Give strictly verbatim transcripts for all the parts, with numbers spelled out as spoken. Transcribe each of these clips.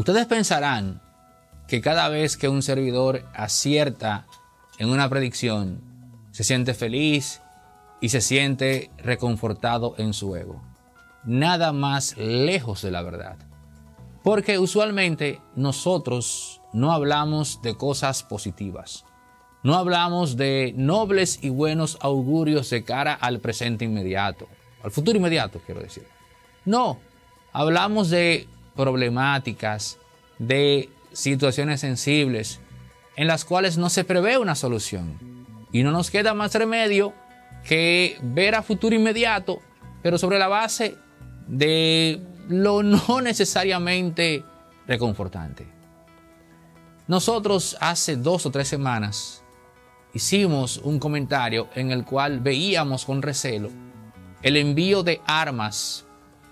Ustedes pensarán que cada vez que un servidor acierta en una predicción, se siente feliz y se siente reconfortado en su ego. Nada más lejos de la verdad. Porque usualmente nosotros no hablamos de cosas positivas. No hablamos de nobles y buenos augurios de cara al presente inmediato. Al futuro inmediato, quiero decir. No, hablamos de problemáticas, de situaciones sensibles en las cuales no se prevé una solución. Y no nos queda más remedio que ver a futuro inmediato, pero sobre la base de lo no necesariamente reconfortante. Nosotros hace dos o tres semanas hicimos un comentario en el cual veíamos con recelo el envío de armas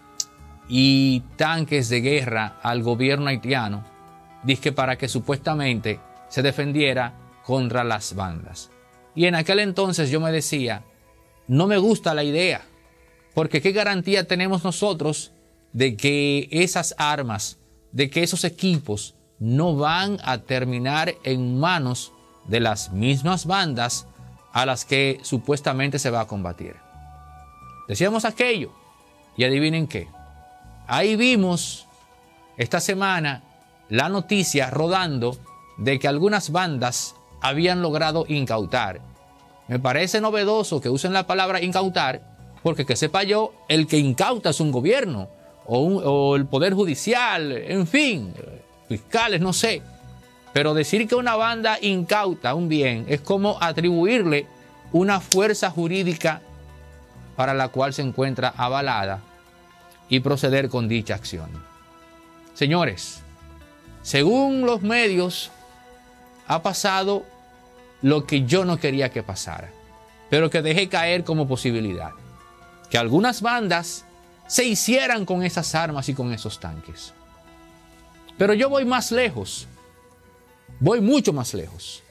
y tanques de guerra al gobierno haitiano, dizque para que supuestamente se defendiera contra las bandas. Y en aquel entonces yo me decía, no me gusta la idea, porque ¿qué garantía tenemos nosotros de que esas armas, de que esos equipos no van a terminar en manos de las mismas bandas a las que supuestamente se va a combatir? Decíamos aquello, y adivinen qué. Ahí vimos esta semana la noticia rodando de que algunas bandas habían logrado incautar. Me parece novedoso que usen la palabra incautar, porque que sepa yo, el que incauta es un gobierno, o, un, o el poder judicial, en fin, fiscales, no sé. Pero decir que una banda incauta un bien es como atribuirle una fuerza jurídica para la cual se encuentra avalada y proceder con dicha acción. Señores, según los medios, ha pasado lo que yo no quería que pasara, pero que dejé caer como posibilidad. Que algunas bandas se hicieran con esas armas y con esos tanques. Pero yo voy más lejos. Voy mucho más lejos.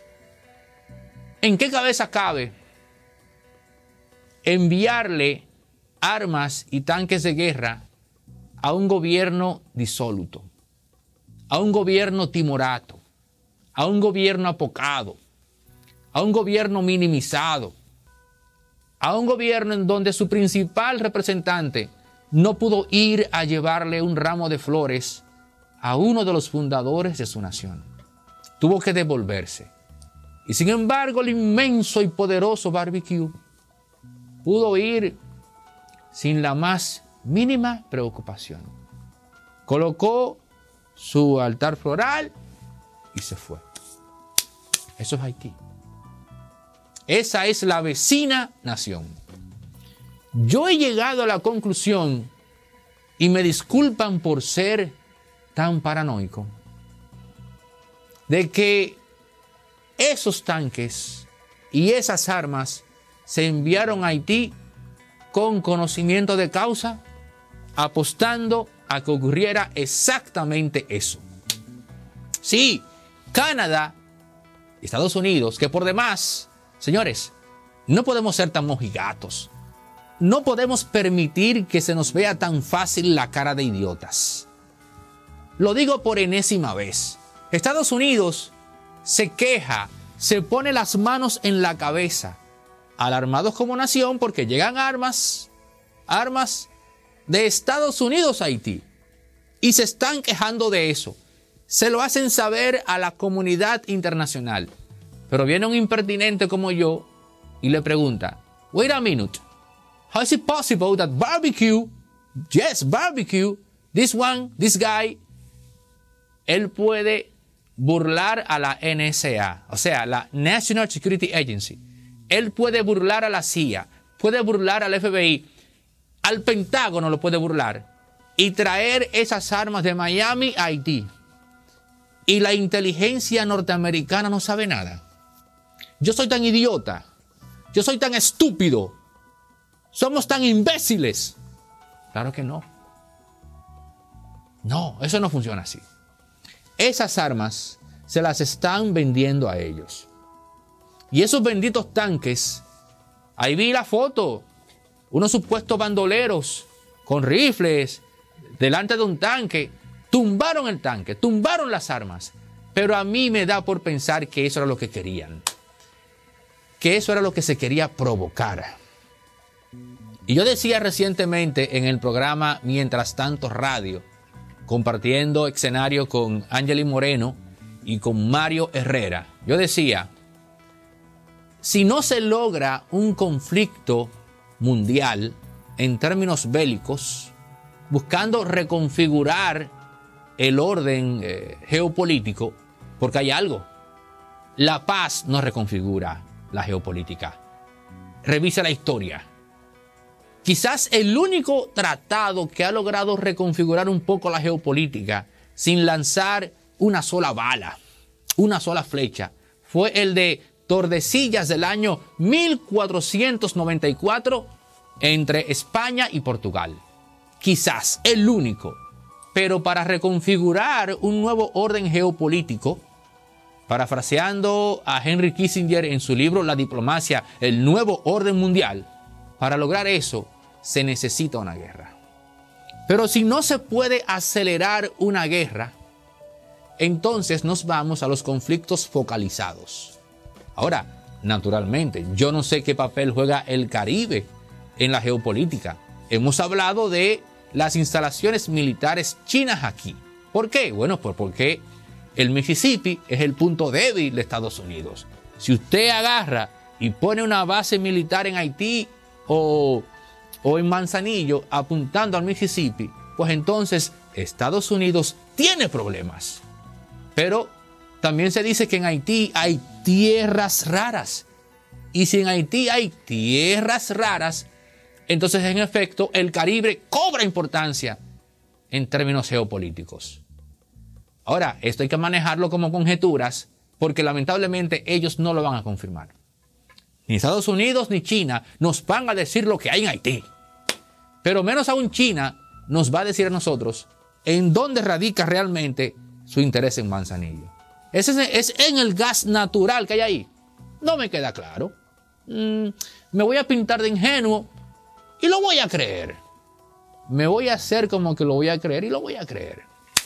¿En qué cabeza cabe enviarle armas y tanques de guerra a un gobierno disoluto, a un gobierno timorato, a un gobierno apocado, a un gobierno minimizado, a un gobierno en donde su principal representante no pudo ir a llevarle un ramo de flores a uno de los fundadores de su nación? Tuvo que devolverse. Y sin embargo, el inmenso y poderoso Barbecue pudo ir sin la más mínima preocupación. Colocó su altar floral y se fue. Eso es Haití. Esa es la vecina nación. Yo he llegado a la conclusión, y me disculpan por ser tan paranoico, de que esos tanques y esas armas se enviaron a Haití con conocimiento de causa, apostando a que ocurriera exactamente eso. Sí, Canadá, Estados Unidos, que por demás, señores, no podemos ser tan mojigatos. No podemos permitir que se nos vea tan fácil la cara de idiotas. Lo digo por enésima vez. Estados Unidos se queja, se pone las manos en la cabeza, alarmados como nación porque llegan armas, armas de Estados Unidos a Haití. Y se están quejando de eso. Se lo hacen saber a la comunidad internacional. Pero viene un impertinente como yo y le pregunta, wait a minute, how is it possible that Barbecue, yes, Barbecue, this one, this guy, él puede burlar a la N S A, o sea, la National Security Agency. Él puede burlar a la C I A, puede burlar al F B I, al Pentágono lo puede burlar y traer esas armas de Miami a Haití. Y la inteligencia norteamericana no sabe nada. Yo soy tan idiota, yo soy tan estúpido, somos tan imbéciles. Claro que no. No, eso no funciona así. Esas armas se las están vendiendo a ellos. Y esos benditos tanques, ahí vi la foto, unos supuestos bandoleros con rifles delante de un tanque tumbaron el tanque, tumbaron las armas, pero a mí me da por pensar que eso era lo que querían, que eso era lo que se quería provocar. Y yo decía recientemente en el programa Mientras Tanto Radio, compartiendo escenario con Ángeli Moreno y con Mario Herrera, yo decía, si no se logra un conflicto mundial en términos bélicos, buscando reconfigurar el orden eh, geopolítico, porque hay algo, la paz no reconfigura la geopolítica. Revisa la historia. Quizás el único tratado que ha logrado reconfigurar un poco la geopolítica sin lanzar una sola bala, una sola flecha, fue el de Tordesillas del año mil cuatrocientos noventa y cuatro entre España y Portugal. Quizás el único. Pero para reconfigurar un nuevo orden geopolítico, parafraseando a Henry Kissinger en su libro La diplomacia, el nuevo orden mundial, para lograr eso se necesita una guerra. Pero si no se puede acelerar una guerra, entonces nos vamos a los conflictos focalizados. Ahora, naturalmente, yo no sé qué papel juega el Caribe en la geopolítica. Hemos hablado de las instalaciones militares chinas aquí. ¿Por qué? Bueno, pues porque el Mississippi es el punto débil de Estados Unidos. Si usted agarra y pone una base militar en Haití o, o en Manzanillo apuntando al Mississippi, pues entonces Estados Unidos tiene problemas. Pero también se dice que en Haití hay tierras raras. Y si en Haití hay tierras raras, entonces en efecto el Caribe cobra importancia en términos geopolíticos. Ahora, esto hay que manejarlo como conjeturas porque lamentablemente ellos no lo van a confirmar. Ni Estados Unidos ni China nos van a decir lo que hay en Haití. Pero menos aún China nos va a decir a nosotros en dónde radica realmente su interés en Manzanillo. ¿Es, es en el gas natural que hay ahí? No me queda claro. Mm, me voy a pintar de ingenuo y lo voy a creer. Me voy a hacer como que lo voy a creer y lo voy a creer.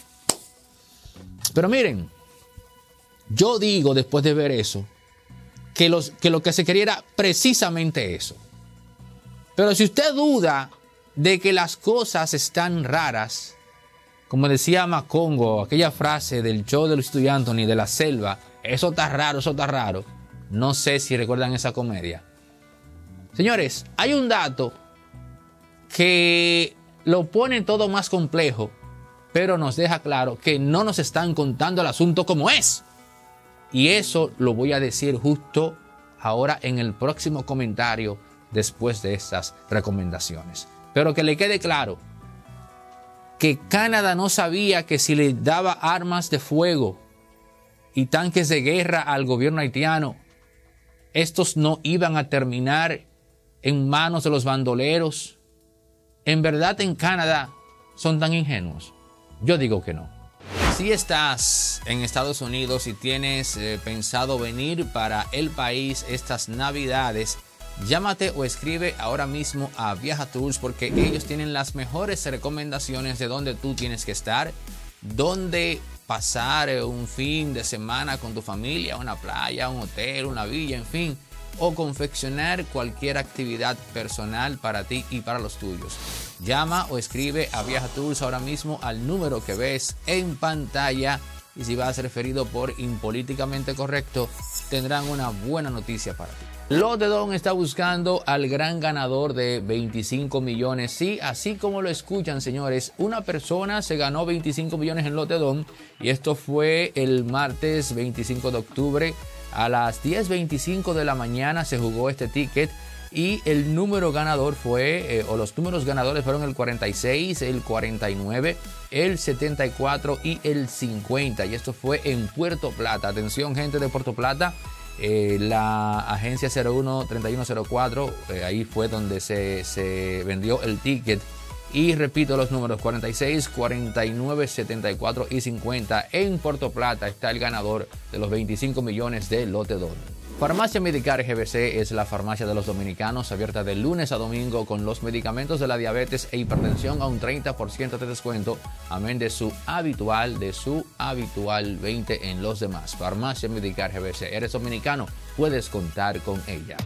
Pero miren, yo digo después de ver eso, que, los, que lo que se quería era precisamente eso. Pero si usted duda de que las cosas están raras, como decía Macongo, aquella frase del show de Luis Anthony de la selva, eso está raro, eso está raro. No sé si recuerdan esa comedia. Señores, hay un dato que lo pone todo más complejo, pero nos deja claro que no nos están contando el asunto como es. Y eso lo voy a decir justo ahora en el próximo comentario después de estas recomendaciones. Pero que le quede claro que Canadá no sabía que si le daba armas de fuego y tanques de guerra al gobierno haitiano, estos no iban a terminar en manos de los bandoleros. ¿En verdad en Canadá son tan ingenuos? Yo digo que no. Si estás en Estados Unidos y tienes eh, pensado venir para el país estas Navidades, llámate o escribe ahora mismo a Viaja Tours porque ellos tienen las mejores recomendaciones de dónde tú tienes que estar, dónde pasar un fin de semana con tu familia, una playa, un hotel, una villa, en fin, o confeccionar cualquier actividad personal para ti y para los tuyos. Llama o escribe a Viaja Tours ahora mismo al número que ves en pantalla y si vas referido por Impolíticamente Correcto, tendrán una buena noticia para ti. Lote Don está buscando al gran ganador de veinticinco millones. Sí, así como lo escuchan, señores, una persona se ganó veinticinco millones en Lote Don y esto fue el martes veinticinco de octubre. A las diez veinticinco de la mañana se jugó este ticket y el número ganador fue, eh, o los números ganadores fueron el cuarenta y seis, el cuarenta y nueve, el setenta y cuatro y el cincuenta. Y esto fue en Puerto Plata. Atención, gente de Puerto Plata. Eh, la agencia cero uno treinta y uno cero cuatro, eh, ahí fue donde se, se vendió el ticket. Y repito los números, cuarenta y seis, cuarenta y nueve, setenta y cuatro y cincuenta. En Puerto Plata está el ganador de los veinticinco millones de Lote Don. Farmacia Medicar G B C es la farmacia de los dominicanos, abierta de lunes a domingo con los medicamentos de la diabetes e hipertensión a un treinta por ciento de descuento, amén de su habitual, de su habitual veinte en los demás. Farmacia Medicar G B C. ¿Eres dominicano? Puedes contar con ella.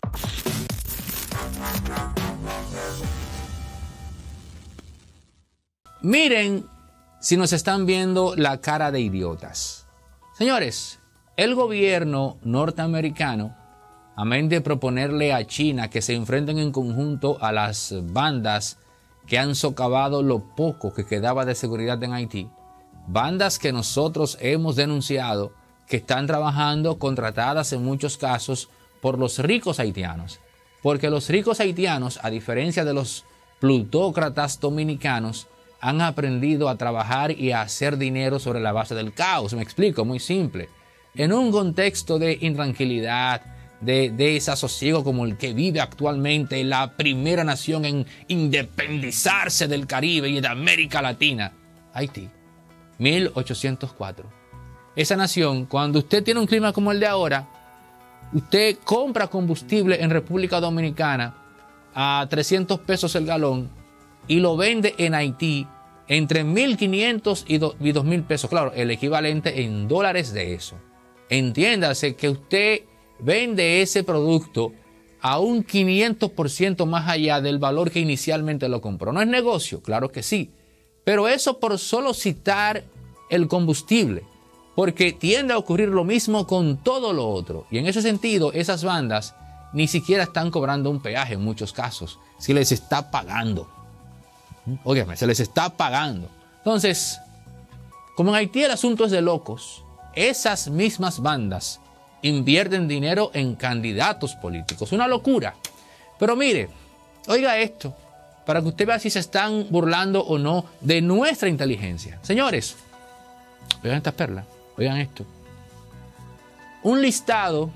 Miren si nos están viendo la cara de idiotas. Señores, el gobierno norteamericano, amén de proponerle a China que se enfrenten en conjunto a las bandas que han socavado lo poco que quedaba de seguridad en Haití, bandas que nosotros hemos denunciado que están trabajando contratadas en muchos casos por los ricos haitianos, porque los ricos haitianos, a diferencia de los plutócratas dominicanos, han aprendido a trabajar y a hacer dinero sobre la base del caos. Me explico, muy simple. En un contexto de intranquilidad, de, de desasosiego como el que vive actualmente la primera nación en independizarse del Caribe y de América Latina, Haití, mil ochocientos cuatro. Esa nación, cuando usted tiene un clima como el de ahora, usted compra combustible en República Dominicana a trescientos pesos el galón y lo vende en Haití entre mil quinientos y dos mil pesos. Claro, el equivalente en dólares de eso. Entiéndase que usted vende ese producto a un quinientos por ciento más allá del valor que inicialmente lo compró. ¿No es negocio? Claro que sí. Pero eso por solo citar el combustible, porque tiende a ocurrir lo mismo con todo lo otro. Y en ese sentido, esas bandas ni siquiera están cobrando un peaje en muchos casos. Se les está pagando. Óigame, se les está pagando. Entonces, como en Haití el asunto es de locos, esas mismas bandas invierten dinero en candidatos políticos. Una locura. Pero mire, oiga esto, para que usted vea si se están burlando o no de nuestra inteligencia. Señores, oigan estas perlas, oigan esto. Un listado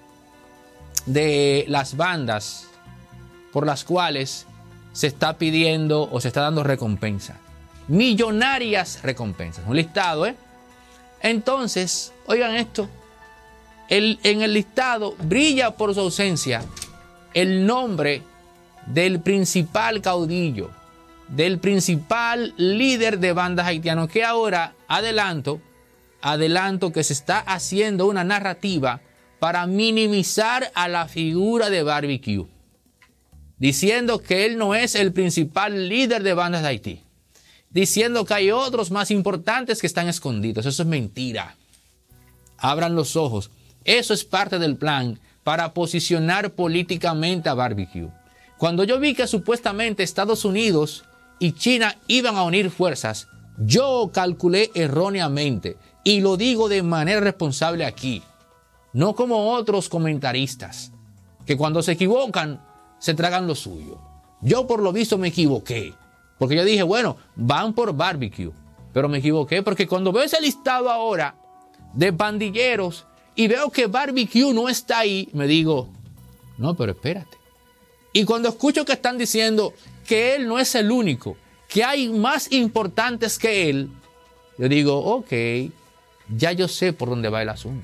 de las bandas por las cuales se está pidiendo o se está dando recompensa. Millonarias recompensas. Un listado, ¿eh? Entonces, oigan esto, el, en el listado brilla por su ausencia el nombre del principal caudillo, del principal líder de bandas haitianos, que ahora adelanto, adelanto que se está haciendo una narrativa para minimizar a la figura de Barbecue, diciendo que él no es el principal líder de bandas de Haití, diciendo que hay otros más importantes que están escondidos. Eso es mentira. Abran los ojos. Eso es parte del plan para posicionar políticamente a Barbecue. Cuando yo vi que supuestamente Estados Unidos y China iban a unir fuerzas, yo calculé erróneamente, y lo digo de manera responsable aquí, no como otros comentaristas, que cuando se equivocan, se tragan lo suyo. Yo por lo visto me equivoqué. Porque yo dije, bueno, van por Barbecue. Pero me equivoqué porque cuando veo ese listado ahora de pandilleros y veo que Barbecue no está ahí, me digo, no, pero espérate. Y cuando escucho que están diciendo que él no es el único, que hay más importantes que él, yo digo, ok, ya yo sé por dónde va el asunto.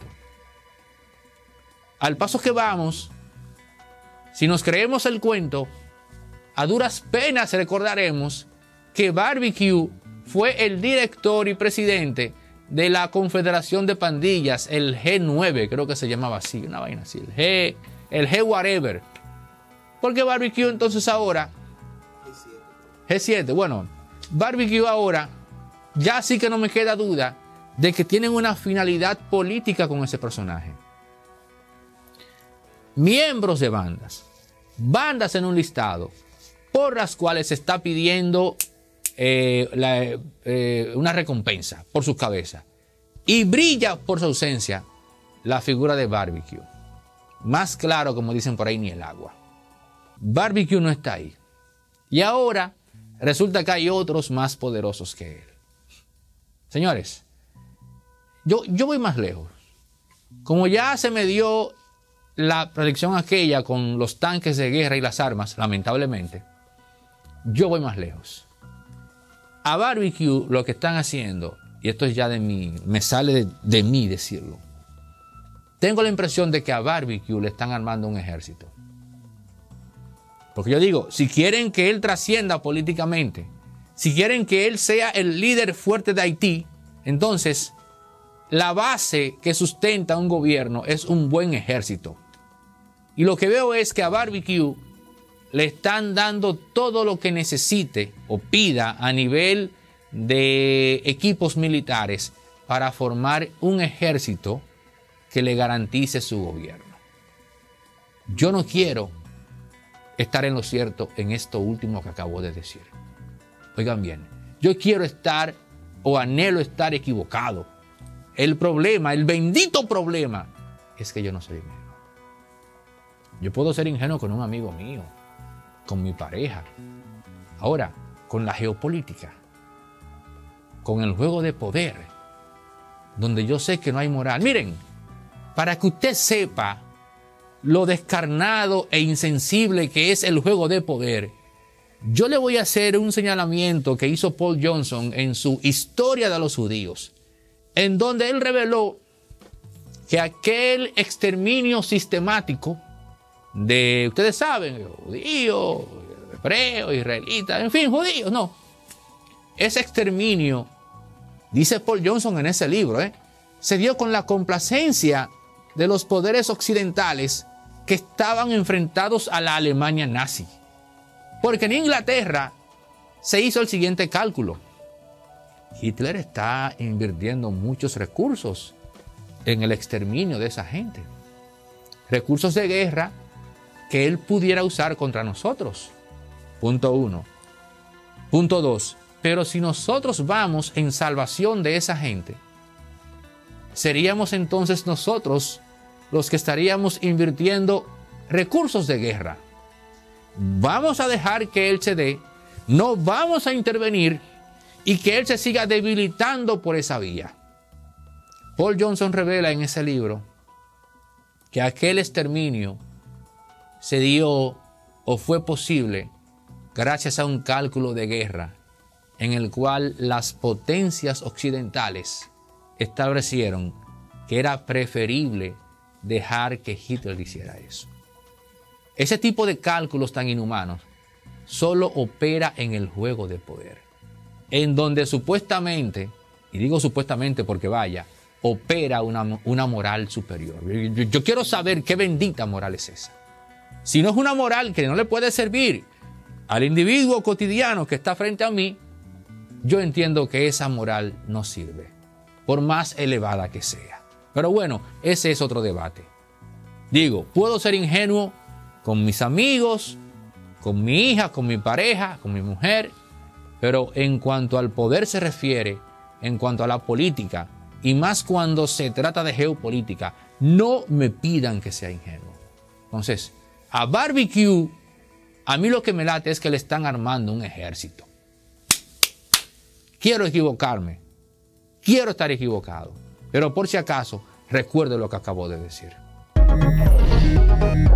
Al paso que vamos, si nos creemos el cuento, a duras penas recordaremos que Barbecue fue el director y presidente de la Confederación de Pandillas, el G nueve, creo que se llamaba así, una vaina así, el G, el G whatever. Porque Barbecue entonces ahora, G siete, bueno, Barbecue ahora, ya sí que no me queda duda de que tienen una finalidad política con ese personaje. Miembros de bandas, bandas en un listado, por las cuales se está pidiendo eh, la, eh, una recompensa por sus cabezas. Y brilla por su ausencia la figura de Barbecue. Más claro, como dicen por ahí, ni el agua. Barbecue no está ahí. Y ahora resulta que hay otros más poderosos que él. Señores, yo, yo voy más lejos. Como ya se me dio la predicción aquella con los tanques de guerra y las armas, lamentablemente, yo voy más lejos. A Barbecue lo que están haciendo, y esto es ya de mí, me sale de, de mí decirlo, tengo la impresión de que a Barbecue le están armando un ejército. Porque yo digo, si quieren que él trascienda políticamente, si quieren que él sea el líder fuerte de Haití, entonces la base que sustenta un gobierno es un buen ejército. Y lo que veo es que a Barbecue le están dando todo lo que necesite o pida a nivel de equipos militares para formar un ejército que le garantice su gobierno. Yo no quiero estar en lo cierto en esto último que acabo de decir. Oigan bien, yo quiero estar o anhelo estar equivocado. El problema, el bendito problema, es que yo no soy ingenuo. Yo puedo ser ingenuo con un amigo mío, con mi pareja. Ahora, con la geopolítica, con el juego de poder, donde yo sé que no hay moral. Miren, para que usted sepa lo descarnado e insensible que es el juego de poder, yo le voy a hacer un señalamiento que hizo Paul Johnson en su Historia de los Judíos, en donde él reveló que aquel exterminio sistemático de, ustedes saben, judíos, hebreos, israelitas, en fin, judíos, no. Ese exterminio, dice Paul Johnson en ese libro, ¿eh? se dio con la complacencia de los poderes occidentales que estaban enfrentados a la Alemania nazi. Porque en Inglaterra se hizo el siguiente cálculo. Hitler está invirtiendo muchos recursos en el exterminio de esa gente. Recursos de guerra que él pudiera usar contra nosotros. Punto uno. Punto dos. Pero si nosotros vamos en salvación de esa gente, seríamos entonces nosotros los que estaríamos invirtiendo recursos de guerra. Vamos a dejar que él se dé, no vamos a intervenir y que él se siga debilitando por esa vía. Paul Johnson revela en ese libro que aquel exterminio se dio o fue posible gracias a un cálculo de guerra en el cual las potencias occidentales establecieron que era preferible dejar que Hitler hiciera eso. Ese tipo de cálculos tan inhumanos solo opera en el juego de poder, en donde supuestamente, y digo supuestamente porque vaya, opera una, una moral superior. Yo, yo quiero saber qué bendita moral es esa. Si no es una moral que no le puede servir al individuo cotidiano que está frente a mí, yo entiendo que esa moral no sirve, por más elevada que sea. Pero bueno, ese es otro debate. Digo, puedo ser ingenuo con mis amigos, con mi hija, con mi pareja, con mi mujer, pero en cuanto al poder se refiere, en cuanto a la política, y más cuando se trata de geopolítica, no me pidan que sea ingenuo. Entonces, a Barbecue, a mí lo que me late es que le están armando un ejército. Quiero equivocarme, quiero estar equivocado, pero por si acaso, recuerde lo que acabo de decir.